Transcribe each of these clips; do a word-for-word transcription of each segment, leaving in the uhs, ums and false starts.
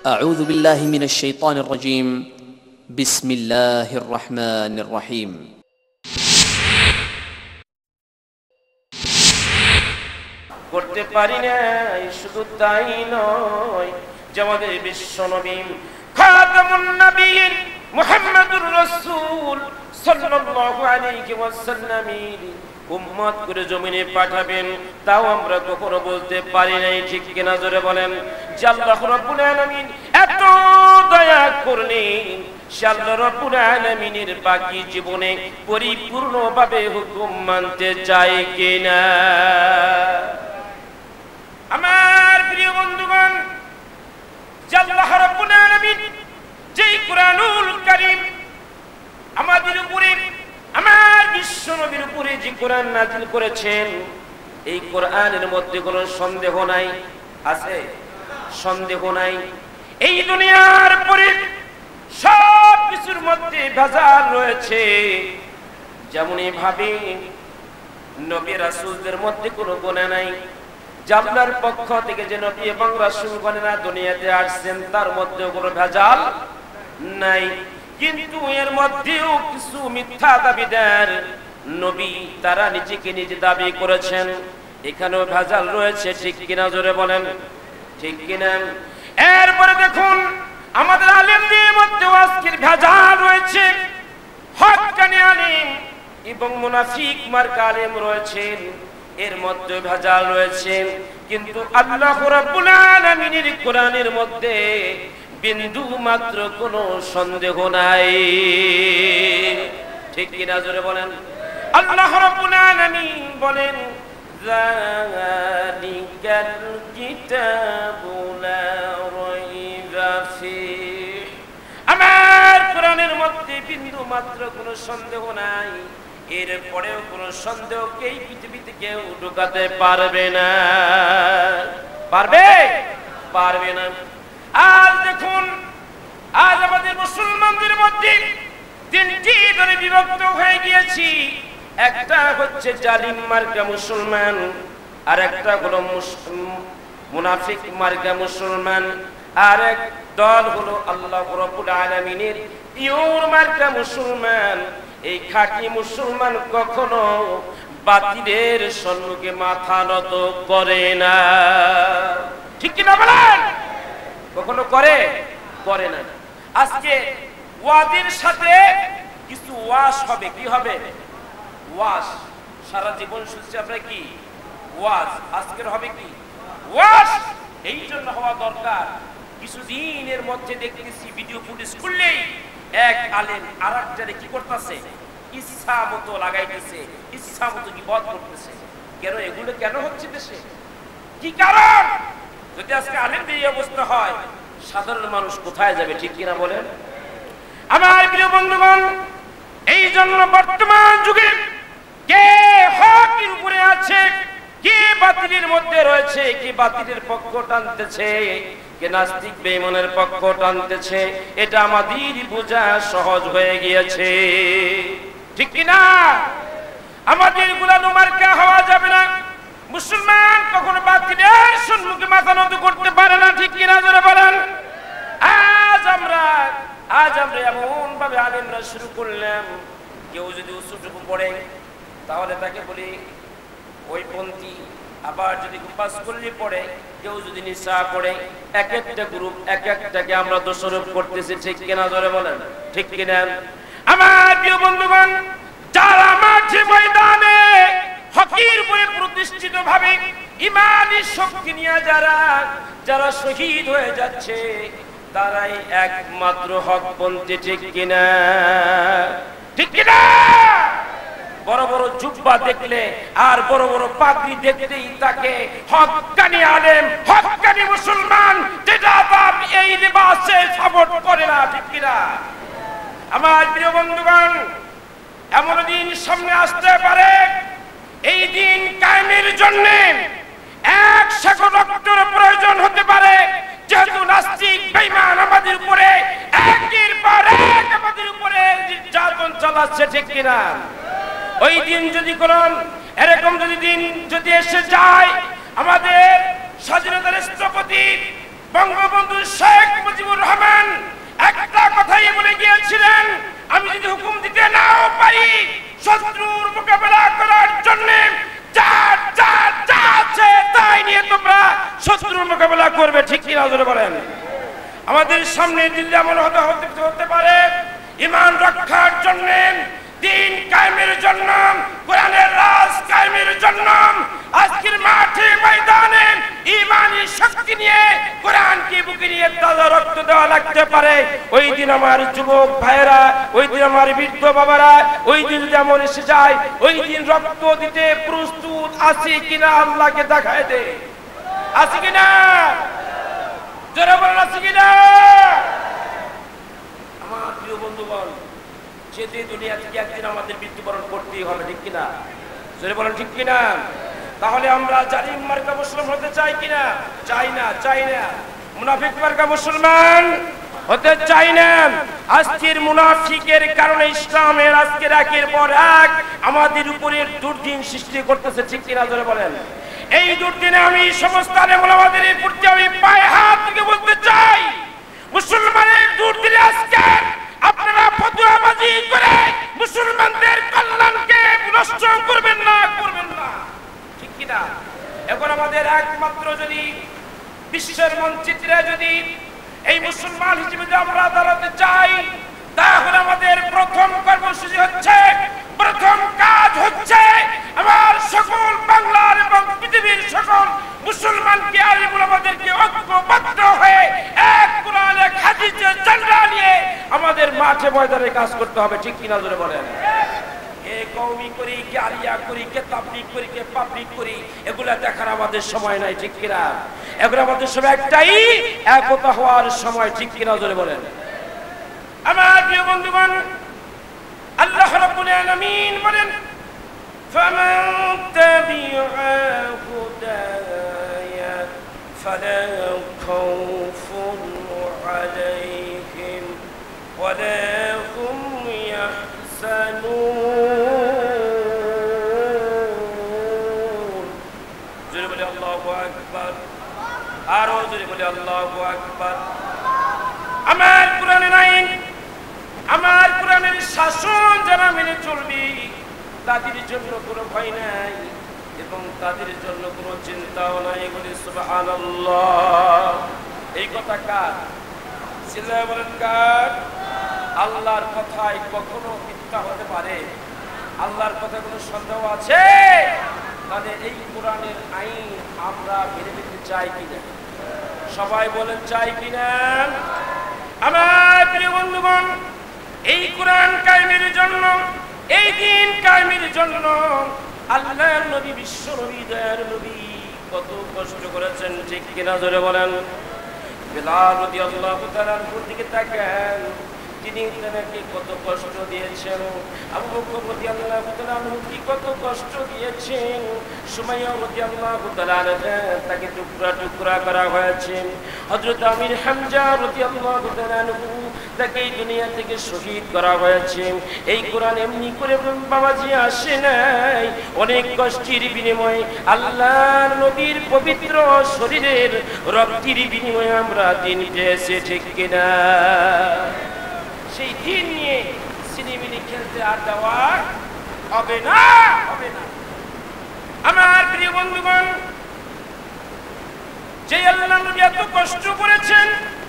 أعوذ بالله من الشيطان الرجيم بسم الله الرحمن الرحيم করতে পারি না শুধু তাই নয় যে আমাদের বিশ্বনবী খাতামুন নবিয়্যিন মুহাম্মদুর রাসূল সাল্লাল্লাহু আলাইহি ওয়াসাল্লামের উম্মত করে জমিনে পাঠাবেন তাও আমরা কখনো বলতে পারি নাই, ঠিক কিনা জোরে বলেন। যে আল্লাহ রাব্বুল আলামিন এত দয়া করলেন, সে আল্লাহ রাব্বুল আলামিনের বাকি জীবনে পরিপূর্ণভাবে হুকুম মানতে চায় কিনা? আমার প্রিয় বন্ধুগণ, যে আল্লাহ রাব্বুল আলামিন যেই কোরআনুল কারীম আমাদের উপরে, আমার বিশ্ব নবীর উপরে যে কোরআন নাযিল করেছেন, এই কোরআনের মধ্যে কোনো সন্দেহ নাই। আছে? সন্দেহ নাই। এই দুনিয়ার পরে সব কিছুর মধ্যে ভেজাল রয়েছে। যেমন এইভাবে নবী রাসূলদের মধ্যে কোনো গুনাহ নাই। জান্নার পক্ষ থেকে যে নবী এবং রাসূলগণেরা দুনিয়াতে আসছেন তার মধ্যে কোনো ভেজাল নাই। কিন্তু এর মধ্যেও কিছু মিথ্যা দাবিদার নবী তারা নিজেকে নিজে দাবি করেছেন, এখানেও ভেজাল রয়েছে, ঠিক কিনা জোরে বলেন, ঠিক কিনা? এরপরে দেখুন আমাদের আলেমদের মধ্যেও আজকের ভেজাল রয়েছে। হক্কানি আলেম এবং মুনাফিক মার্কা আলেম রয়েছেন, এর মধ্যে ভেজাল রয়েছে। কিন্তু আল্লাহ রাব্বুল আলামিনের কোরআনের মধ্যে বিন্দু মাত্র কোনো সন্দেহ নাই, ঠিক কিনা জোরে বলেন। আল্লাহ রাব্বুল আলামিন বলেন, যালিকাল কিতাবু লা রাইবা ফীহ, আমার কোরআনের মধ্যে বিন্দু মাত্র কোনো সন্দেহ নাই। এরপরেও কোনো সন্দেহকে এই পৃথিবীতে কেউ ঢোকাতে পারবে না। পারবে? পারবে না। আজ দেখুন, আজ আমাদের মুসলমানদের মধ্যে তিনটি দলে বিভক্ত হয়ে গিয়েছি। একটা হচ্ছে জালিম মার্কা মুসলমান, আর একটা হলো মুনাফিক মার্কা মুসলমান, আর এক দল হলো আল্লাহ রাব্বুল আলামিনের পিওর মার্কা মুসলমান। এই খাঁটি মুসলমান কখনো বাতিলের সম্মুখে মাথা নত করে না, ঠিক কিনা বলেন? কখনো করে করে না। আজকে ওয়াজের সাথে কিছু ওয়াজ হবে। কি হবে? ওয়াজ। সারা জীবন শুনছি আমরা কি ওয়াজ, আজকের হবে কি ওয়াজ। এই জন্য হওয়া দরকার। কিছুদিনের মধ্যে দেখতেছি ভিডিও ফুটেজ করলেই এক আলেম আর একজনে কি করতেছে, ইচ্ছা মতো লাগাইতেছে, ইচ্ছা মতো কি বদ করতেছে। কেন এগুলো কেন হচ্ছে দেশে? কি কারণ? যদি আজকে আলেমদের এই অবস্থা হয়, সাধারণ মানুষ কোথায় যাবে, ঠিক কিনা বলেন? আমার প্রিয় বন্ধুগণ, এই জন্য বর্তমান যুগে কে হকের উপরে আছে, কে বাতিলের মধ্যে রয়েছে, কে বাতিলের পক্ষ টানতেছে, কে নাস্তিক বেঈমানের পক্ষ টানতেছে, এটা আমাদের বোঝা সহজ হয়ে গিয়েছে, ঠিক কিনা? আমাদের গোলাম মার্কা হওয়া যাবে না। মুসলমান কখনো বাতিলের সম্মুখে মাথা নত করতে পারে না, ঠিক কিনা জোরে বলেন। আজ আমরা আজ আমরা এমন ভাবে আলেমরা শুরু করলাম, কেউ যদি উঁচুটুকু পড়ে তাহলে তাকে বলি ওই পন্থী, আবার যদি পাস করলে পড়ে, কেউ যদি নিসা পড়ে, এক একটা গ্রুপ এক একটাকে আমরা দোষারোপ করতেছি, ঠিক কিনা জোরে বলেন, ঠিক কিনা? আমার প্রিয় বন্ধুগণ, যারা মাঠে ময়দানে হকের উপরে প্রতিষ্ঠিত ভাবে ইমানি শক্তি নিয়ে যারা যারা শহীদ হয়ে যাচ্ছে, তারাই একমাত্র হকপন্থী, ঠিক কিনা? ঠিক কিনা? বড় বড় জুব্বা দেখলে আর বড় বড় পাগড়ি দেখলেই তাকে হক্কানি আলেম, হক্কানি মুসলমান, যেটা বাপ এই লিবাসে সাপোর্ট করে না, ঠিক কিনা? আমার প্রিয় বন্ধুগণ, এমন দিন সামনে আসতে পারে, এই দিন কায়েমের জন্য একশো রক্তের প্রয়োজন হতে পারে। যেহেতু নাস্তিক বেঈমান আমাদের উপরে একের পর এক আমাদের উপরে নির্যাতন চালাচ্ছে, ঠিক কিনা? ওই দিন যদি কোন এরকম যদি দিন যদি এসে যায়, আমাদের স্বাধীনতার স্থপতি বঙ্গবন্ধু শেখ মুজিবুর কিনা জোরে বলেন। আমাদের সামনে দিল্লি এমন হতে হতে হতে পারে ঈমান রক্ষার জন্য, দ্বীন কায়েমের জন্য, কোরআনের রাজ কায়েমের জন্য আজকের মাঠে ময়দানে ঈমানি শক্তি নিয়ে কোরআনকে বুকে নিয়ে তাজা রক্ত দেওয়া লাগতে পারে। ওই দিন আমার যুবক ভাইয়েরা, ওই দিন আমার বৃদ্ধ বাবারা, ওই দিন যেমন এসে যায়, ওই দিন রক্ত দিতে প্রস্তুত আছি কিনা আল্লাহকে দেখায় দে। আছি কিনা জোরে বলেন, আছি কিনা? আমার প্রিয় বন্ধুগণ, যেতে দুনিয়া থেকে একদিন আমাদের মৃত্যুবরণ করতেই হবে, ঠিক কিনা জোরে বলেন, ঠিক কিনা? তাহলে আমরা জালিম মার্কা মুসলমান হতে চাই কিনা? চাই না, চাই না। মুনাফিক মার্কা মুসলমান হতে চাই না। আজকের মুনাফিকের কারণে ইসলামের আজকের একের পর এক আমাদের উপরে দুর্দিন সৃষ্টি করতেছে, ঠিক কিনা জোরে বলেন। এই দুর্দিনে আমি সমস্ত আলেম ওলামাদের প্রতি আমি পায়ে হাত থেকে বলতে চাই, মুসলমানের দুর্দিনে আজকে আপনারা ফতোয়াবাজি করে মুসলমানদের কল্যাণকে নষ্ট করবেন না, করবেন না, ঠিক কিনা? এখন আমাদের একমাত্র যদি বিশ্বের মানচিত্রে যদি এই মুসলমান হিসেবে আমরা দাঁড়াতে চাই, তাহলে আমাদের প্রথম কর্মসূচি হচ্ছে, প্রথম কাজ হচ্ছে আমার সকল বাংলার এবং পৃথিবীর সকল মুসলমানকে আলিম ওলামাদেরকে ঐক্যবদ্ধ হয়ে এক কোরআন এক হাদিসের ঝান্ডা নিয়ে আমাদের মাঠে ময়দানে কাজ করতে হবে, ঠিক কিনা জোরে বলেন। কে কওমি করি, কে আলিয়া করি, কে তাবলীগ করি, কে পাবলিক করি, এগুলা দেখার আমাদের সময় নাই, ঠিক কিনা? এগুলো আমাদের সময় একটাই, একতা হওয়ার সময়, ঠিক কিনা জোরে বলেন। আমার প্রিয় বন্ধুগণ, আল্লাহ রাব্বুল আলামিন বলেন, ফামান তাবিআ হুদায়া ফালা খাউফুন আলাইহিম ওয়ালা হুম ইয়াহজানুন। জোরে বলে আল্লাহু আকবার, আরো জোরে বলে আল্লাহু আকবার। আমার কোরআনের আইন, আমার কোরআনের শাসন যারা মেনে চলবি, তাদের জন্য কোনো ভয় নাই এবং তাদের জন্য কোনো চিন্তাও নাই। বলি সুবহানাল্লাহ। এই কথা কার? চিল্লায় বলেন কার? আল্লাহর কথায় কখনো মিথ্যা হতে পারে? আল্লাহর কথায় কোনো সন্দেহ আছে? তাহলে এই কোরআনের আইন আমরা মেনে নিতে চাই কিনা? সবাই বলেন চাই কিনা? আমার প্রিয় বন্ধুগণ, এই কোরআন কায়েমের জন্য, এই দিন কায়েমের জন্য আল্লাহর নবী, বিশ্ব নবী, দয়ার নবী কত কষ্ট করেছেন, ঠিক কিনা জোরে বলেন। বিলাল রাদিয়াল্লাহু তাআলার দিকে তাকান, তিনি তাকে কত কষ্ট দিয়েছেন। আবু বকর রাদিয়াল্লাহু তাআলা কি কত কষ্ট দিয়েছেন। সুমাইয়া রাদিয়াল্লাহু তাআলা তাকে টুকরা টুকরা করা হয়েছে। হযরত আমির হামজা রাদিয়াল্লাহু তাআলা তাকে দুনিয়া থেকে শহীদ করা হয়েছে। এই কোরআন এমনি করে বাবাজি আসে নাই, অনেক কষ্টের বিনিময়ে আল্লাহর নবীর পবিত্র শরীরের রক্তের বিনিময়ে আমরা দিন পেয়েছি, ঠিক কিনা? সেই দিন নিয়ে সিনেমিনি খেলতে আর দেওয়া হবে না, হবে না। আমার প্রিয় বন্ধুগণ, যে আল্লাহ নবী এত কষ্ট করেছেন,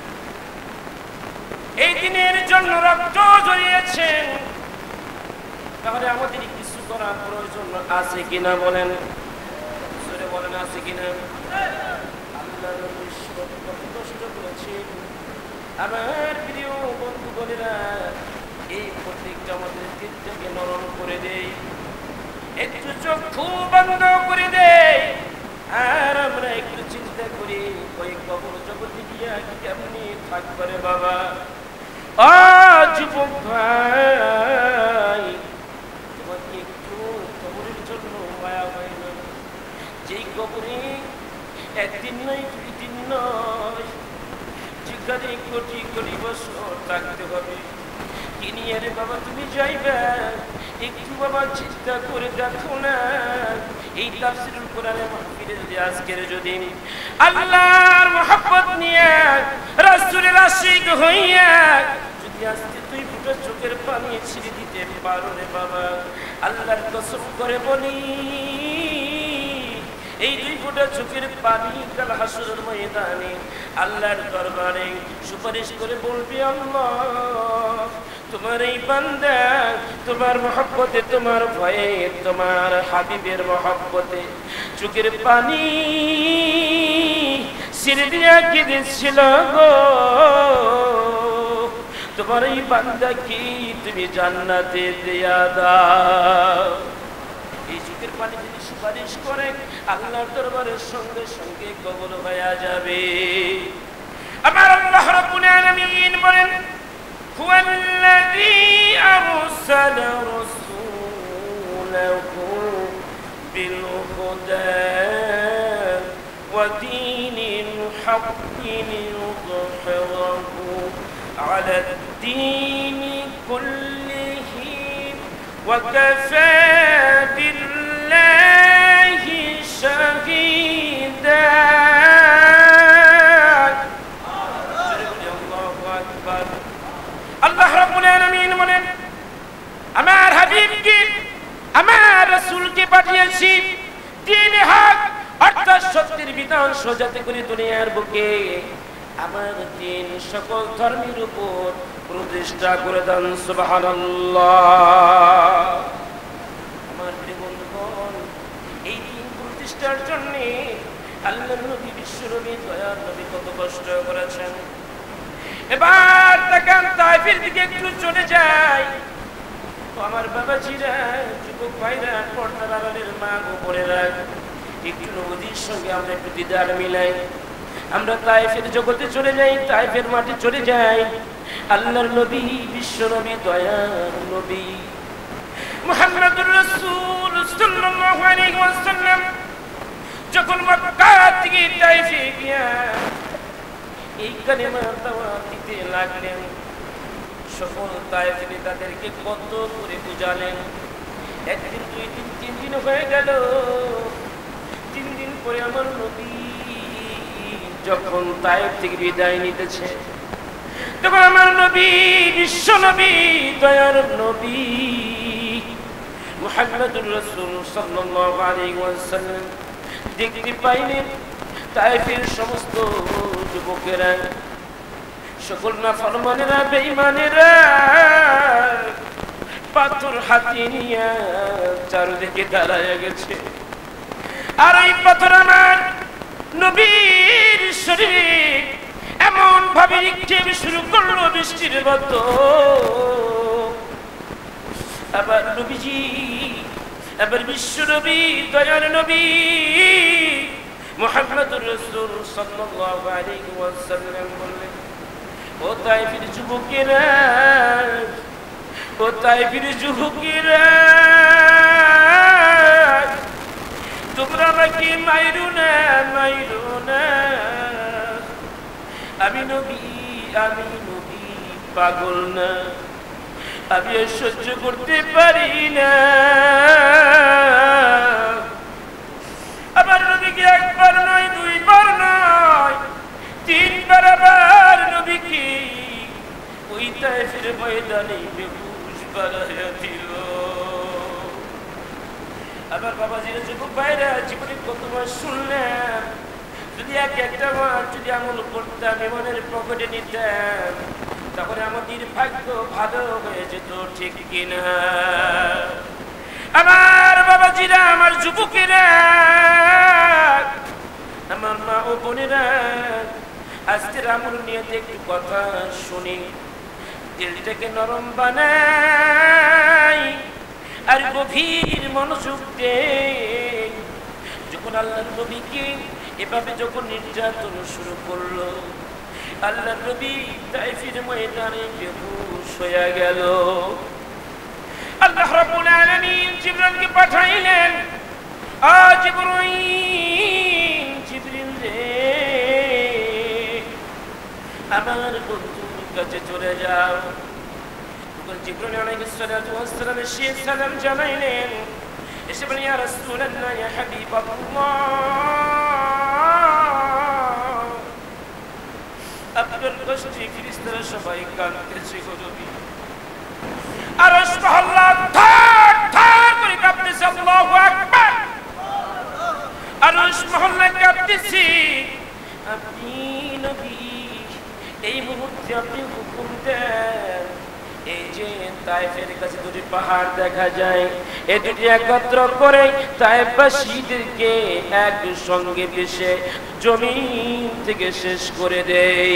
এই দিনের জন্য রক্ত ঝরিয়েছেন, তাহলে আমাদের কিছু করার প্রয়োজন আছে কিনা বলেন, জোরে বলেন, আছে কিনা? আল্লাহ নবী কত কষ্ট করেছেন। আমার প্রিয় বন্ধুগণেরা, এই প্রত্যেকটা আমাদের দিকটাকে নরম করে দেই, একটু চক্ষু বন্ধ করে দেই, আর আমরা একটু চিন্তা করি ওই কবর জগতে গিয়া কেমনি থাকবে রে বাবা। আ যুবক ভাই, তোমাকে একটু কবরের জন্য মায়া হয় না? যেই কবরে একদিন নয়, দুই দিন নয়, যেখানে কোটি কোটি বছর থাকতে হবে, কি নিয়ে রে বাবা তুমি যাইবে? একটু বাবা চিন্তা করে দেখো না। এই তাফসীরুল কোরআনের মাহফিলে যদি আজকের যদি আল্লাহর মহব্বত নিয়ে, রাসূলের আশিক হইয়া যদি আজকে তুই ফুটা চোখের পানি ছিঁড়ে দিতে পারো রে বাবা, আল্লাহর কসম করে বলি, এই দুই ফোঁটা চোখের পানি কাল হাসরের ময়দানে আল্লাহর দরবারে সুপারিশ করে বলবি, আল্লাহ তোমার এই বান্দা তোমার মহব্বতে, তোমার ভয়ে, তোমার হাবিবের মহব্বতে চোখের পানি ছেড়ে দিয়া কেঁদেছিল গো, তোমার এই বান্দা কি তুমি জান্নাতে দিয়া দাও। এই চোখের পানি যদি সুপারিশ করে আল্লাহর দরবারের সঙ্গে সঙ্গে কবুল হয়ে যাবে। আমার আল্লাহ রাব্বুল আলামিন বলেন, হুয়াল্লাযী আরসালা রাসূলাহু বিল হুদা ওয়া দীনিল হাক্কি লিইয়ুযহিরাহু আলা দ্দীনি কুল্লিহি ওয়া কাফা বিল্লাহি শাহীদা। আল্লাহ রাব্বুল আলামিন বলেন, আমার হাবিবকে আমার রাসূলকে পাঠিয়েছি দ্বীন হক অর্থাৎ সত্যের বিধান সোজাতে করে দুনিয়ার বুকে আমার দ্বীন সকল ধর্মের উপর প্রতিষ্ঠা করে দেন। সুবহানাল্লাহ। আমার প্রিয় বন্ধুগণ, এই দ্বীন প্রতিষ্ঠার জন্য আল্লাহর নবী বিশ্বনবী দয়ার নবী কত কষ্ট করেছেন। এবার তাকান তায়েফের দিকে একটু চলে যাই। আমার বাবাজিরা, যুবক ভাইরা, পর্দার আড়ালের মা ও বোনেরা, একটু নবীর সঙ্গে আমরা একটু দিদার মিলাই। আমরা তায়েফের জগতে চলে যাই, তায়েফের মাঠে চলে যাই। আল্লাহর নবী বিশ্বনবী দয়ার নবী মুহাম্মদুর রাসূল সাল্লাল্লাহু আলাইহি ওয়াসাল্লাম যখন মক্কা থেকে তায়েফে গিয়া এই কালেমা দাওয়াত দিতে লাগলেন, সকল তায়েফি তাদেরকে কত করে বুঝালেন। একদিন, দুই দিন, তিন দিন হয়ে গেল। তিন দিন পরে আমার নবী যখন তায়েফ থেকে বিদায় নিতেছে, তখন আমার নবী বিশ্ব নবী দয়ার নবী মুহাম্মদুর রাসূল সাল্লাল্লাহু আলাইহি ওয়াসাল্লাম দেখতে পাইলেন তায়েফের সমস্ত যুবকেরা, সকল নাফরমানেরা, বেঈমানেরা পাথর হাতে নিয়ে চারদিকে দাঁড়ায় গেছে। আর এই পাথর আমার নবীর শরীরে এমন ভাবে নিক্ষেপ শুরু করলো বৃষ্টির মতো। আবার নবীজি, আবার বিশ্ব নবী দয়ার নবী মুহাম্মদুর রাসূল সাল্লাল্লাহু আলাইহি ওয়াসাল্লাম বললেন, ও তায়েফের যুবকেরা, ও তায়েফের যুবকেরা, তোমরা আমাকে মাইরো না, মাইরো না। আমি নবী, আমি নবী পাগল না, আমি সহ্য করতে পারি না। আবার নবীকে একবার নয়, দুইবার নয়, তিনবার আবার নবীকে ওই তায়েফের ময়দানে বেহুশ বানাইয়া দিল। আবার বাবাজিরা, যুবক ভাইরা, জীবনে কতবার শুনলাম, যদি এক একটা বার যদি আমল করতাম, মনের পকেটে নিতাম, তাহলে আমাদের ভাগ্য ভালো হয়ে যেত, ঠিক কিনা? আমার বাবাজিরা, আমার যুবকেরা, আমার মা ও বোনেরা, আজকের আমল নিয়ে একটু কথা শুনি, দিলটাকে নরম বানাই আর গভীর মনোযোগ দেই। যখন আল্লাহর নবীকে এভাবে যখন নির্যাতন শুরু করলো, আল্লাহর নবী তায়েফের ময়দানে বেহুশ হয়ে গেল। আল্লাহ রাব্বুল আলামিন জিবরাইলকে পাঠাইলেন, আ জিবরাইল, জিবরিল রে, আমার বন্ধুর কাছে চলে যাও। তখন জিবরাইল আলাইহিস সালাতু ওয়াস সালাম এসে সালাম জানাইলেন, এসে বলেন, ইয়া রাসূলুল্লাহ, ইয়া হাবিবাল্লাহ, আপনার কষ্টে ফেরেশতারা সবাই কাঁদতেছে গো নবী। আরশ মহল্লা থার থার করে কাঁপতেছে। আল্লাহু আকবার। আরশ মহল্লা কাঁপতেছে। আপনি নবী এই মুহূর্তে আপনি হুকুম দেন এই যে তায়েফের কাছে দুটি পাহাড় দেখা যায় এই দুটি একত্র করে তায়েফবাসীদেরকে একসঙ্গে পিষে জমিন থেকে শেষ করে দেয়।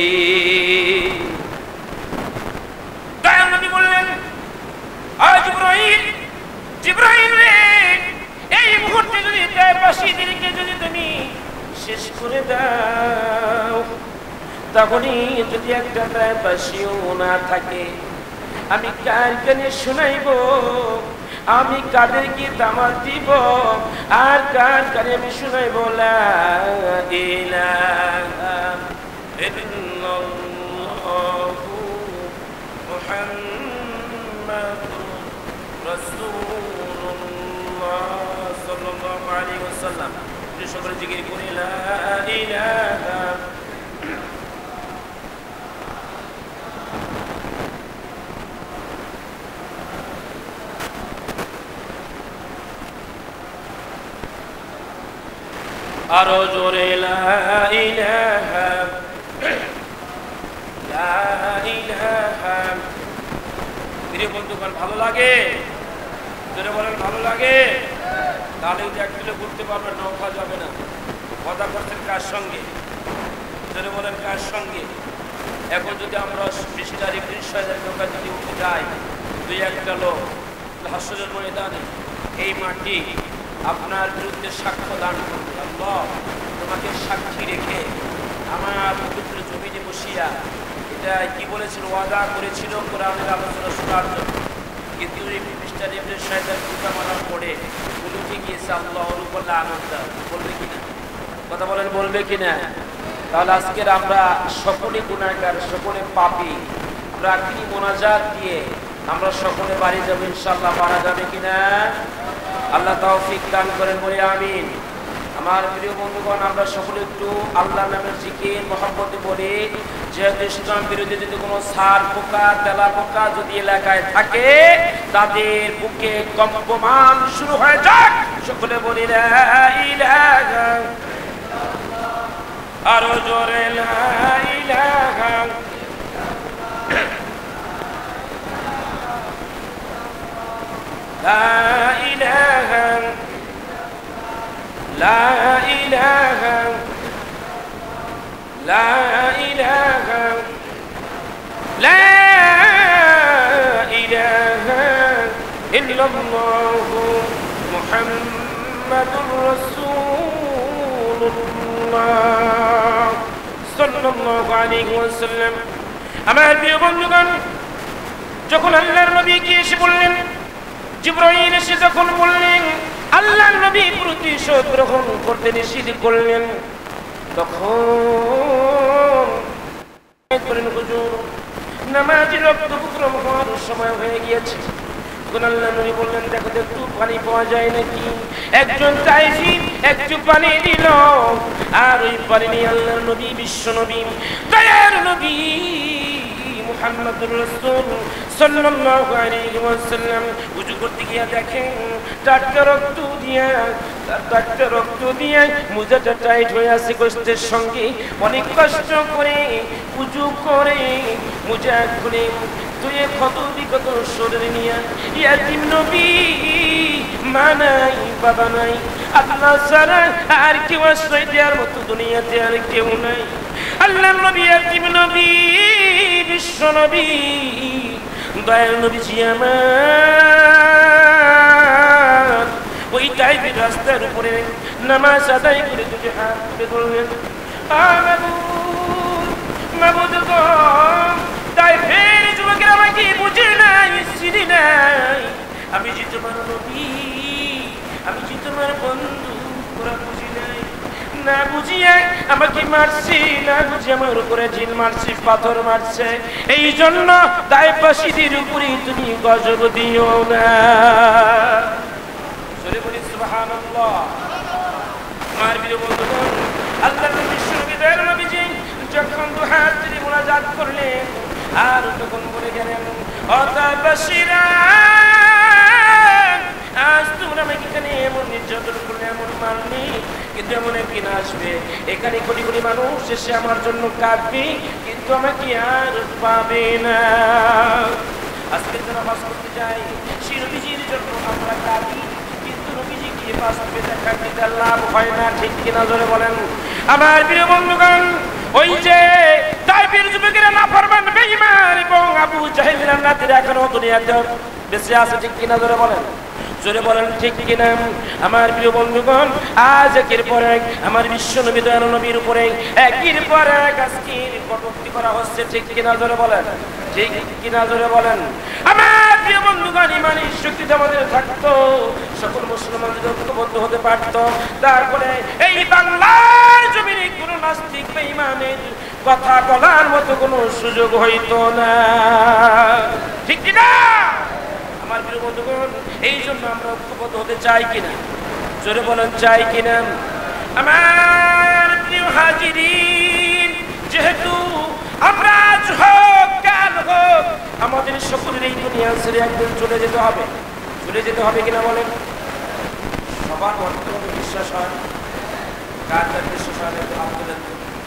দয়াল নবী বললেন, আজ জিবরাইল জিবরাইল রে, এই মুহূর্তে যদি তায়েফবাসীদেরকে যদি তুমি শেষ করে দাও, তখনই যদি একটা তায়েফবাসীও না থাকে, আমি কার কানে শুনাইব, আমি কাদেরকে দাওয়াত দিব, আর কার কানে আমি শুনাইব লা ইলাহা ইল্লাল্লাহু মুহাম্মাদুর রাসূলুল্লাহ সাল্লাল্লাহু আলাইহি ওয়াসাল্লাম। সকলে জিকির করে লা ইলাহা আরো জোরে লা ইলাহা লা ইলাহা। প্রিয় বন্ধুগণ, ভালো লাগে? জোরে বলেন ভালো লাগে? তাহলে যদি এক কিলো ঘুরতে পারবেন, নৌকা যাবে না। কথা করছেন কার সঙ্গে? জোরে বলেন কার সঙ্গে? এখন যদি আমরা মিস্টার ইবনে সাইদের নৌকা যদি উঠে যাই, দুই একটা লোক হাসরের ময়দানে এই মাটি আপনার বিরুদ্ধে সাক্ষ্য দান করবে, আল্লাহ তোমাকে সাক্ষী রেখে আমার পবিত্র জমিনে বসিয়া এটা কি বলেছিল, ওয়াদা করেছিল কোরআনের আলোচনা শোনার জন্য, কিন্তু মিস্টার ইবনে সাইদের জুতা মারার পরে উঠে গিয়েছে, আল্লাহর উপর লানত। বলবে কিনা? কথা বলেন, বলবে কিনা? তাহলে আজকের আমরা সকলে গুনাহগার, সকলে পাপী, আমরা আখিরি মোনাজাত দিয়ে আমরা সকলে বাড়ি যাবো ইনশাআল্লাহ। পারা যাবে কিনা? আল্লাহ তৌফিক দান করেন, বলে আমিন। আমার প্রিয় বন্ধুগণ, আমরা সকলে একটু আল্লাহর নামের জিকির মহব্বতে বলি। যেহেতু ইসলাম বিরোধী যদি কোনো সার পোকা, তেলা পোকা যদি এলাকায় থাকে, তাদের বুকে কম্পমান শুরু হয়ে যাক। সকলে বলি লা ইলাহা, আরো জোরে লা ইলাহা, লা ইলাহা, লা ইলাহা, লা ইলাহা, লা ইলাহা ইল্লাল্লাহু মুহাম্মাদুর রাসূলুল্লাহ সাল্লাল্লাহু আলাইহি ওয়াসাল্লাম। আমার প্রিয় বন্ধুগণ, যখন আল্লাহর নবীকে এসে বললেন, জিবরাইল এসে যখন বললেন আল্লাহর নবী প্রতিশোধ গ্রহণ করতে নিষেধ করলেন, তখন বলেন, হুজুর নামাজের রক্ত উপক্রম হওয়ার সময় হয়ে গিয়েছে। তখন আল্লাহর নবী বললেন, দেখো তো একটু পানি পাওয়া যায় নাকি? একজন তাইফি একটু পানি দিল, আর ওই পানি নিয়ে আল্লাহর নবী, বিশ্ব নবী, দয়ার নবী মুহাম্মদুর রাসূল সাল্লাল্লাহু আলাইহি ওয়াসাল্লাম ওযু করতে গিয়ে দেখেন টাটকা রক্ত দিয়া, টাটকা রক্ত দিয়ে মুজাটা টাইট হয়ে আছে গোশতের সঙ্গে। অনেক কষ্ট করে ওযু করে মুজা খুলে তুই কত বিগত শরীর নিয়ে ইয়াতিম নবী, মা নাই বাবা নাই, আল্লাহ ছাড়া আর কেউ আশ্রয় দেওয়ার মতো দুনিয়াতে আর কেউ নাই। আল্লাহর নবী, ইয়াতিম নবী, বিশ্ব নবী, দয়াল নবীজি আমার ওই টাইপের রাস্তার উপরে নামাজ আদায় করে দুটি হাত তুলে ধরলেন, মাবুদ গো, টাইপের যুবকের আমাকে বুঝে নাই, চিনি নাই, আমি যে তোমার নবী, আমি যে তোমার বন্ধু, ওরা বুঝি নাই, না বুঝিয়ে আমাকে মারছি, না বুঝিয়ে আমার উপরে ঢিল মারছি, পাথর মারছে, এই জন্য তায়েফবাসীদের উপরে তুমি গজব দিও না। জোরে বলি সুবহানাল্লাহ। আমার প্রিয় বন্ধুগণ, আল্লাহর নবী বিশ্বনবী নবীজি যখন দুহাত তুলে মুনাজাত করলেন, আর তখন বলে গেলেন, ও তায়েফবাসীরা, আজ তোমরা আমাকে এখানে এমন নির্যাতন করলে, এমন মারলি, কিন্তু এমন একদিন আসবে এখানে কোটি কোটি মানুষ এসে আমার জন্য কাঁদবে, কিন্তু আমাকে আর পাবে না। আজকে যারা বাস করতে যাই সেই নবীজির জন্য আমরা কাঁদি, কিন্তু নবীজিকে বাস্তবে দেখা দিতে লাভ হয় না, ঠিক কিনা জোরে বলেন। আমার প্রিয় বন্ধুগণ, ওই যে তাইফের যুবকেরা নাফরমান বেঈমান এবং আবু জাহেলের নাতিরা এখনো দুনিয়াতে বেঁচে আছে, ঠিক কিনা জোরে বলেন, জোরে বলেন ঠিক কিনা। আমার প্রিয় বন্ধুগণ, আজ একের পর এক আমার বিশ্ব নবী দয়াল নবীর উপরে একের পর এক আজকের কটূক্তি করা হচ্ছে, ঠিক কিনা জোরে বলেন, ঠিক কিনা জোরে বলেন। আমার প্রিয় বন্ধুগণ, ইমানের শক্তি আমাদের থাকতো, সকল মুসলমান যদি ঐক্যবদ্ধ হতে পারতো, তারপরে এই বাংলার জমিনে কোনো নাস্তিক বেঈমানের কথা বলার মতো কোনো সুযোগ হইতো না, ঠিক কিনা। আমার প্রিয় বন্ধুগণ, এই জন্য আমরা ঐক্যবদ্ধ হতে চাই কিনা, জোরে বলেন চাই কিনা। আমার প্রিয় হাজিরিন, যেহেতু আমরা আজ হোক কাল হোক আমাদের সকলের এই দুনিয়া ছেড়ে একদিন চলে যেতে হবে, চলে যেতে হবে কিনা বলেন। সবার বর্তমানে বিশ্বাস হয়, কার কার বিশ্বাস হয় একটু হাত তোলেন।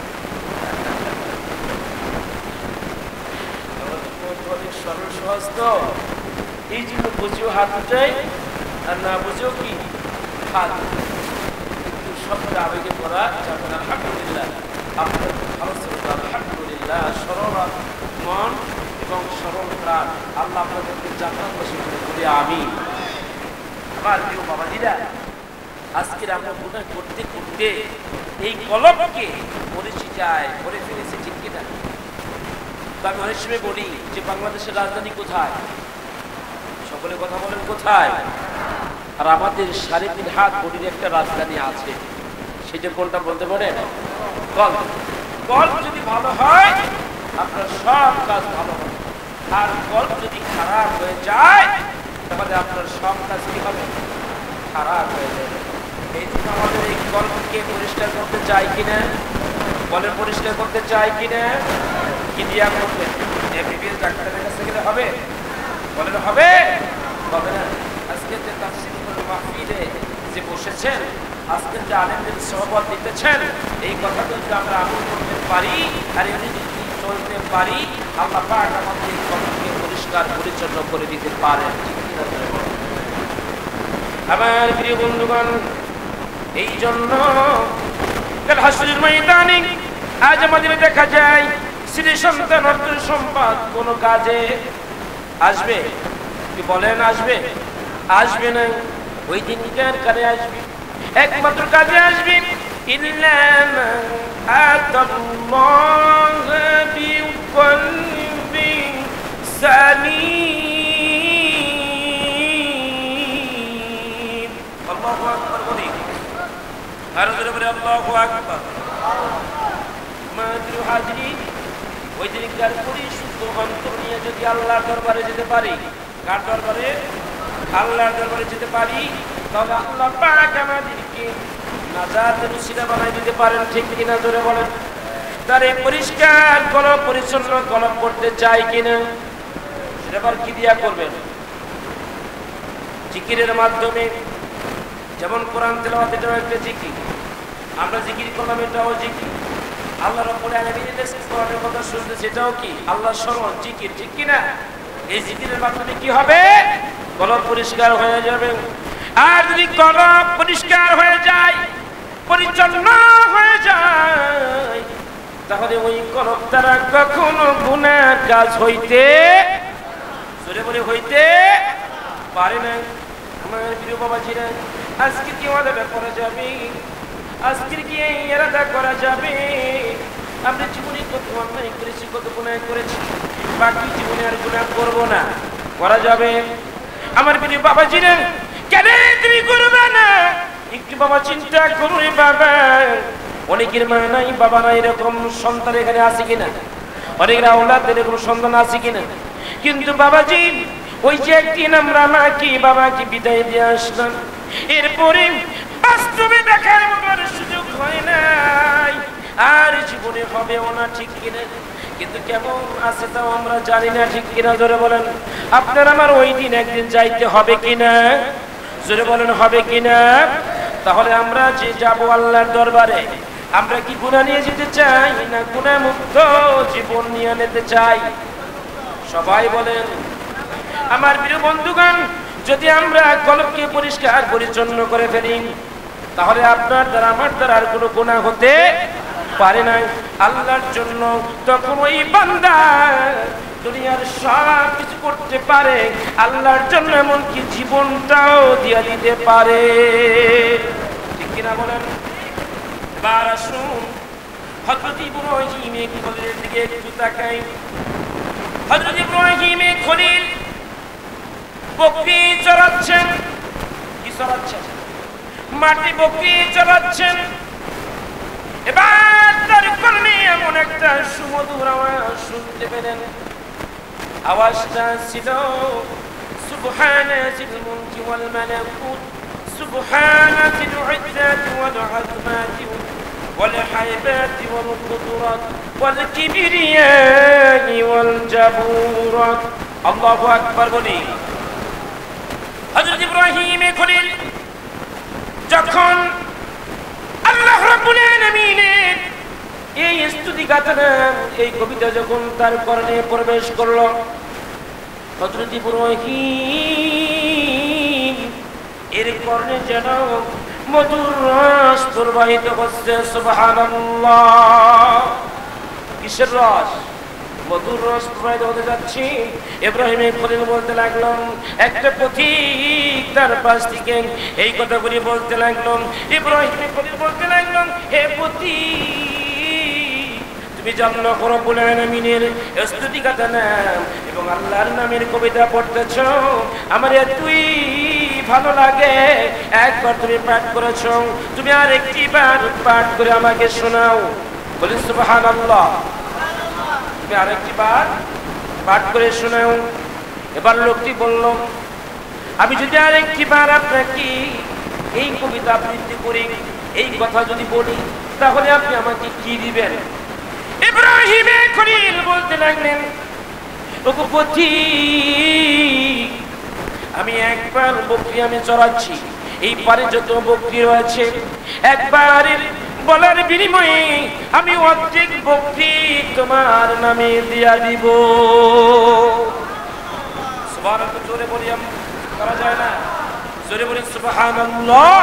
অনেক সরল সহজ তো, এই জন্য বুঝিও হাত উঠাই, আর না বুঝিও কি হাত, কিন্তু সবটা আবেগে করা যাবে না। আলহামদুলিল্লাহ, আপনার ভালো ছিল, আলহামদুলিল্লাহ, সরল মন এবং সরল প্রাণ আল্লাহ আপনাদেরকে জান্নাতবাসী করে বলি আমিন। আমার প্রিয় বাবাজিরা, আজকের আমরা গুনাহ করতে করতে এই কলমকে পড়েছি যায় পড়ে ফেলেছি, ঠিক কিনা। তো আমি অনেক সময় বলি যে বাংলাদেশের রাজধানী কোথায়, সকলে কথা বলেন কোথায়। আর আমাদের সাড়ে তিন হাত কোটির একটা রাজধানী আছে, সেটা কোনটা বলতে পারেন? কল। কল যদি ভালো হয় আপনার সব কাজ ভালো হবে, আর কল যদি খারাপ হয়ে যায় তাহলে আপনার সব কাজ কি হবে? খারাপ হয়ে যাবে। এই জন্য আমাদের এই কলকে পরিষ্কার করতে চাই কিনা, কলের পরিষ্কার করতে চাই কিনা, কি দিয়া করবেন? এমবিবিএস ডাক্তারের কাছে গেলে হবে? বলেন হবে? হবে না। আজকে যে তাফসীর মাহফিলে যে বসেছেন, আজকে যে আলেমদের সহবত দিতেছেন, এই কথাটা যদি আমরা আমল করতে পারি আর এমনি যদি চলতে পারি, আল্লাহ পাক আমাদের এই কলকে পরিষ্কার পরিচ্ছন্ন করে দিতে পারেন। আমার প্রিয় বন্ধুগণ, এই জন্য কাল হাসরের ময়দানে আজ আমাদের দেখা যায় স্ত্রী সন্তান অর্থ সম্পদ কোনো কাজে আসবে কি বলেন? আসবে? আসবে না। ওই দিন কার কারে আসবে? একমাত্র কাজে আসবে ইল্লা মান আতাল্লাহ বিকলবিন সালিম। আল্লাহু আকবার বলি, আর জোরে বলি আল্লাহু আকবার। মাদ্রু হাজরি, ওই দিন কার পরিশুদ্ধ অন্তর নিয়ে যদি আল্লাহর দরবারে যেতে পারি, কার দরবারে? আল্লাহর দরবারে যেতে পারি, তাহলে আল্লাহ পাক আমাদেরকে নাজাতের উসিলা বানাই দিতে পারেন, ঠিক কিনা জোরে বলেন। তার এই পরিষ্কার কলব পরিচ্ছন্ন কলব করতে চাই কিনা, সেটা আবার কি দিয়া করবেন? জিকিরের মাধ্যমে, যেমন কোরআন তেলাওয়াত, এটাও একটা জিকির। আমরা জিকির করলাম, এটাও জিকির। আল্লাহ রাব্বুল আলামিনের কোরআনের কথা শুনতে, সেটাও কি আল্লাহর স্মরণ, জিকির, ঠিক কিনা। এই জিকিরের মাধ্যমে কি হবে? কলব পরিষ্কার হয়ে যাবে। আর যদি কলব পরিষ্কার হয়ে যায়, পরিচ্ছন্ন হয়ে যায়, তাহলে ওই কলব দ্বারা কখনো গুনাহ কাজ হইতে জোরে বলে হইতে পারে না। আমার প্রিয় বাবাজিরা, আজকে কি ওয়াদা করা যাবে? আজকে কি ইরাদা করা যাবে? আমরা জীবনে কত অন্যায় করেছি, কত গুনাহ করেছি, বাকি জীবনে আর গুনাহ করব না, করা যাবে? আমার প্রিয় বাবাজিরা, কেন তুমি করবে না? একটু বাবা চিন্তা করুন। বাবা, অনেকের মা নাই, বাবা নাই, এরকম সন্তান এখানে আছে কিনা? অনেকের আওলাদ এরকম সন্তান আছে কিনা? কিন্তু বাবাজি, ওই যে একদিন আমরা মাকে বাবাকে বিদায় দিয়ে আসলাম, এরপরে বাস্তবে দেখার মতো সুযোগ হয় নাই, আর জীবনে হবেও না, ঠিক কিনা। কিন্তু কেমন আছে তাও আমরা জানি না, ঠিক কিনা জোরে বলেন। আপনার আমার ওই দিন একদিন যাইতে হবে কিনা, জোরে বলেন হবে কিনা। তাহলে আমরা যে যাব আল্লাহর দরবারে, আমরা কি গুনাহ নিয়ে যেতে চাই না গুনাহ মুক্ত জীবন নিয়ে নিতে চাই? সবাই বলেন। আমার প্রিয় বন্ধুগণ, যদি আমরা কলবকে পরিষ্কার পরিচ্ছন্ন করে ফেলি, তাহলে আপনার দ্বারা আমার দ্বারা আর কোনো গুনাহ হতে পারে না আল্লাহর জন্য। তখন ওই বান্দা দুনিয়ার সব কিছু করতে পারে আল্লাহর জন্য, এমনকি জীবনটাও দিয়ে দিতে পারে। ঠিক কিনা বলেন? এবার আসুন হযরত ইব্রাহিম খলিলের দিকে একটু তাকাই। হযরত ইব্রাহিম খলিল বকরি চড়াচ্ছেন। কি চড়াচ্ছেন? মাটি বকরি চড়াচ্ছেন। এবার তার কানে এমন একটা সুমধুর আওয়াজ শুনতে পেলেন। আওয়াজটা ছিল সুবহানা জিল মুলকি ওয়াল মালাকুত, সুবহানা জিল ইজ্জাতি ওয়াল আযমাতি ওয়াল হাইবাতি ওয়াল কুদরাত ওয়াল কিবরিয়াই ওয়াল জাবুরাত। আল্লাহু আকবার বলি। হযরত ইব্রাহিম খলিল যখন আল্লাহ রাব্বুল আলামিনের এই স্তুতি গাথা, এই কবিতা যখন তার কর্ণে প্রবেশ করলো, হযরত ইব্রাহিম এর কর্ণে যেন মধুর রস প্রবাহিত হচ্ছে। সুবহানাল্লাহ। কিসের রস? মধুর রস প্রবাহিত হতে যাচ্ছে। ইব্রাহিম খলিল বলতে লাগলো, একটা পথিক তার পাশ থেকে এই কথাগুলি বলতে লাগলো। ইব্রাহিম খলিল বলতে লাগলো, হে পথিক, তুমি জানো রব্বুল আলামিনের স্তুতি গাথা নাম এবং আল্লাহর নামের কবিতা পড়তেছ, আমার এতই ভালো লাগে। একবার তুমি পাঠ করেছ, তুমি আর একটি বার পাঠ করে আমাকে শোনাও। বলি সুবহানাল্লাহ। তুমি আরেকটি বার পাঠ করে শোনাও। এবার লোকটি বলল, আমি যদি আরেকটি বার আপনাকে এই কবিতা আবৃত্তি করি, এই কথা যদি বলি, তাহলে আপনি আমাকে কি দিবেন? ইব্রাহিম খলিল বলতে লাগলেন, ওগো পথিক, আমি একবার বকরি আমি চড়াচ্ছি, এই পারে যত বকরি রয়েছে একবারের বলার বিনিময়ে আমি অর্ধেক বকরি তোমার নামে দিয়া দিব। সুবহানাল্লাহ। জোরে বলি, করা যায় না? জোরে বলি সুবহানাল্লাহ।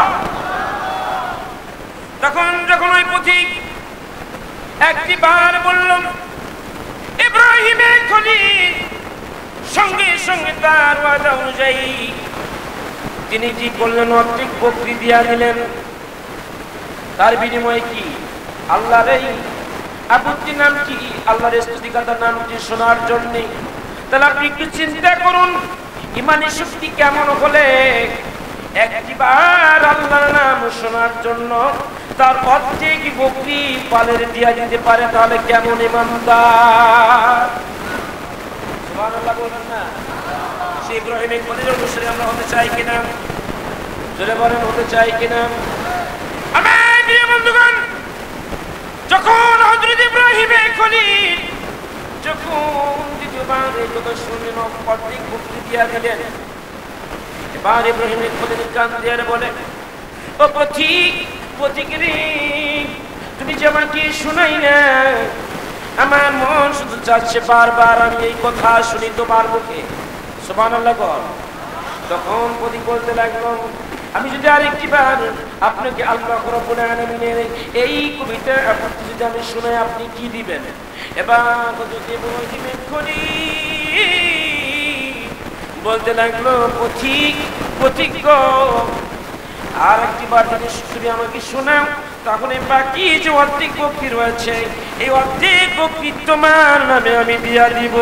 তখন যখন ওই পথিক একটি বার বললাম, ইব্রাহিম খলিল সঙ্গে সঙ্গে তার ওয়াদা অনুযায়ী তিনি কি করলেন? অর্ধেক বকরি দিয়া দিলেন। তার বিনিময়ে কি? আল্লাহর এই আপত্তি নাম কি? আল্লাহর স্তুতি গাথার নামটি শোনার জন্য। তাহলে আপনি একটু চিন্তা করুন, ইমানি শক্তি কেমন হলে একবার আল্লাহর নাম শোনার জন্য তার অর্ধেক বকরি পালের দিয়া দিতে পারে, তাহলে কেমন ইমানদার। সুবহানাল্লাহ বলেন না? সে ইব্রাহিম খলিলের অনুসারী আমরা হতে চাই কিনা? জোরে বলেন, হতে চাই কিনা? আমার প্রিয় বন্ধুগণ, যখন হযরত ইব্রাহিম খলিল যখন দ্বিতীয়বার এই কথা শুনলেন, অর্ধেক বকরি দিয়া দিলেন। এবার ইব্রাহিম খলিল কান দিয়ে বলে, ও পথিক, পথিক রে, তুমি যে আমাকে শোনাই না, আমার মন শুধু চাচ্ছে বারবার আমি এই কথা শুনি তোমার মুখে। সুবহানাল্লাহ বল। তখন পথিক বলতে লাগলো, আমি যদি আরেকটি বার আপনাকে আল্লাহ রাব্বুল আলামিনের এই কবিতা আপনাকে যদি আমি শোনাই, আপনি কি দিবেন? এবার হযরত ইব্রাহিম খলিল বলতে লাগলো, পথিক, পথিক গো, আর একটি বার যদি তুমি আমাকে শোনাও, তাহলে বাকি যে অর্ধেক বকরি রয়েছে, এই অর্ধেক বকরি তোমার নামে আমি দিয়া দিব।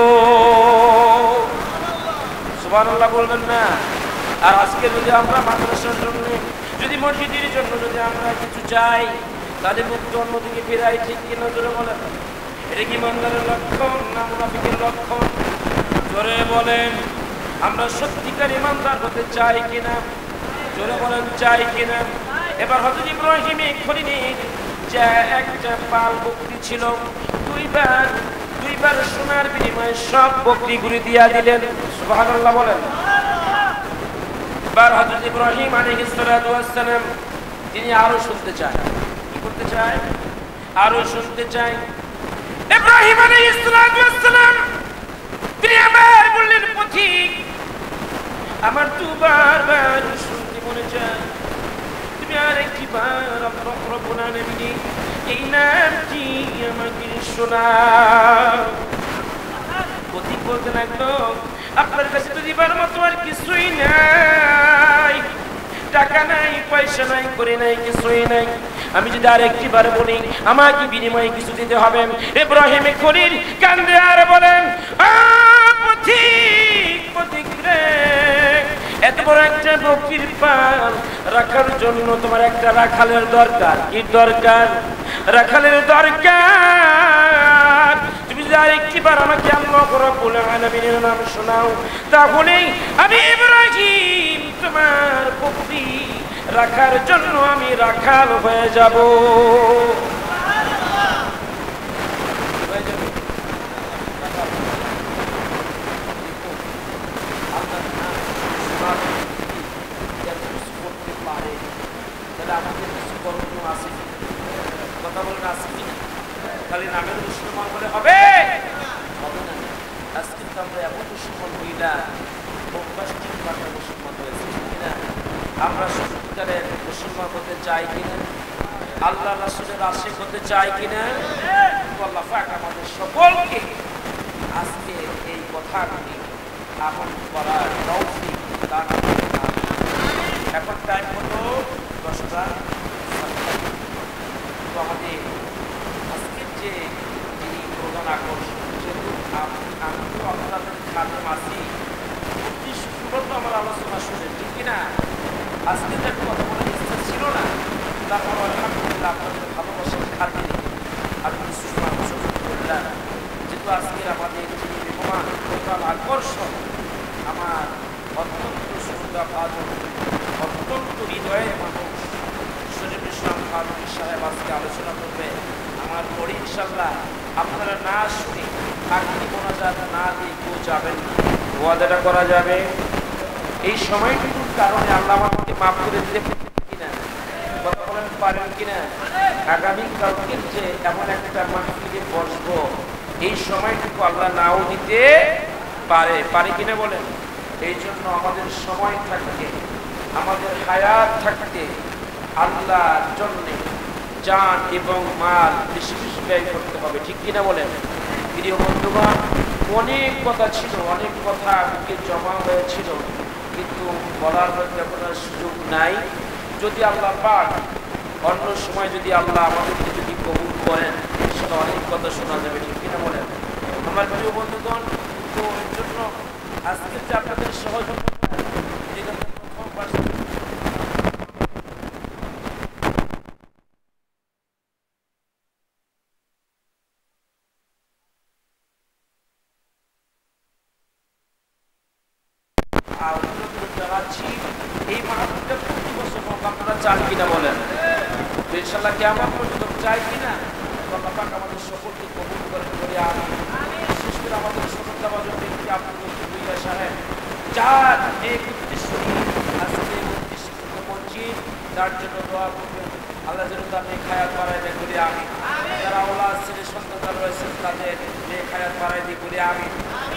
সুবহানাল্লাহ বলবেন না? আর আজকে যদি আমরা মাদ্রাসার জন্য, যদি মসজিদের জন্য যদি আমরা কিছু চাই, তাহলে মুক্ত অন্যদিকে ফেরাই, ঠিক কিনা? জোরে বলেন। এটা কি ইমানদারের লক্ষণ না মুনাফিকের লক্ষণ? জোরে বলেন। আমরা সত্যিকার ইমানদার হতে চাই কিনা? জোরে বলেন, চাই কিনা? এবার হযরত ইব্রাহিম খলিলের যে একটা পাল বকরি ছিল, দুইবার দুইবার সোনার বিনিময়ে সব বকরিগুলি দিয়া দিলেন। সুবহানাল্লাহ বলেন। এবার হযরত ইব্রাহিম আলাইহিস সালাতু ওয়াস সালাম তিনি আরো শুনতে চায়। কি করতে চায়? আরো শুনতে চায়। ইব্রাহিম আলাইহিস সালাম তিনি আবার বললেন, পথিক আমার তো বারবার শুনতে মনে চায়, তুমি আর একটি বার আল্লাহ রাব্বুল আলামিন এই নামটি আমাকে শোনাও। পথিক বলতে লাগলো, আপনার কাছে তো দিবার মতো আর কিছুই নাই, টাকা নাই, পয়সা নাই, করে নাই, কিছুই নাই। আমি যদি আর একটি বার বলি আমাকে বিনিময়ে কিছু দিতে হবে। ইব্রাহিম খলিল কান্দে আর বলেন, পথিক পথিক রে, এত বড় একটা বকরির পাল রাখার জন্য তোমার একটা রাখালের দরকার। কি দরকার? রাখালের দরকার। তুমি যদি আর একটি বার আমাকে আল্লাহ রাব্বুল আলামিনের নাম শোনাও, তাহলেই আমি ইব্রাহিম তোমার বকরি রাখার জন্য আমি রাখাল হয়ে যাব। কথা বলেন আছে কিনা? খালি নামের মুসলমান বলে হবে? হবে না। আজকে তো আমরা এমন মুসলমান হই না, অভ্যাসটিক ভাবে মুসলমান হয়েছে কিনা? আমরা সত্যিকারের মুসলমান হতে চাই কিনা? আল্লাহ রাসূলের আশিক হতে চাই কিনা? আল্লাহ পাক আমাদের সকলকে আজকে এই কথাগুলি আমল করার তৌফিক দান করুন। এখন টাইম হলো দশটা। তো আমাদের আজকের যে যিনি প্রধান আকর্ষণ, যেহেতু আমি তো আপনাদের খাদেম আছি, প্রতি শুক্রবার তো আমার আলোচনা শুনে, ঠিক কিনা? আজকে তো একটা কথা বলার ইচ্ছা ছিল না, তারপর আলহামদুলিল্লাহ আপনাদের ভালোবাসার খাতিরে আমি কিছু সুযোগ করলাম। যেহেতু আজকের আমাদের যিনি মেহমান প্রধান আকর্ষণ আমার অত্যন্ত শ্রদ্ধা ভাজন, অত্যন্ত হৃদয়ের মানুষ শরীফুল ইসলাম ফারুকী সাহেব আজকে আলোচনা করবে। আমার পরে ইনশাল্লাহ আপনারা না শুনে আখেরি মোনাজাত না দিয়ে কেউ যাবেন না, ওয়াদাটা করা যাবে। এই সময়টুকুর কারণে আল্লাহ আমাকে মাফ করে দিতে কিনা, কথা বলেন পারেন কিনা? আগামীকালকে যে এমন একটা মাহফিলে বসবো, এই সময়টুকু আল্লাহ নাও দিতে পারে, পারে কিনা বলেন? এই জন্য আমাদের সময় থাকতে, আমাদের হায়াত থাকতে আল্লাহর জন্য জান এবং মাল বেশি বেশি ব্যয় করতে হবে, ঠিক কিনা বলেন? প্রিয় বন্ধুগণ, অনেক কথা ছিল, অনেক কথা বুকে জমা হয়েছিল, কিন্তু বলার মধ্যে কোনো সুযোগ নাই। যদি আল্লাহ পাক অন্য সময় যদি আল্লাহ আমাদেরকে যদি কবুল করেন, সেটা অনেক কথা শোনা যাবে, ঠিক কিনা বলেন? আমার প্রিয় বন্ধুগণ, তো এর জন্য আজকের যে আপনাদের সহযোগিতা, এই মাহফিলটা প্রতি বছর আপনারা চান কিনা বলেন? ইনশাআল্লাহ কিয়ামত পর্যন্ত চাই কিনা? আল্লাহ পাক আমাদের সকলকে কবুল করেন বলে আমি বিশেষ করে আমাদের শ্রদ্ধাভাজন ব্যক্তি আব্দুল লতিফ সাহেব, যার এই উদ্দেশ্যই আজকে উদ্দেশ্য মসজিদ, তার জন্য দোয়া করবেন। আল্লাহ যেন তার নেক হায়াত বাড়ায় দেয় বলে আমি, যারা আওলাদ ছেলে সন্তান রয়েছেন তাদের নেক হায়াত বাড়ায় দিই বলে আমি,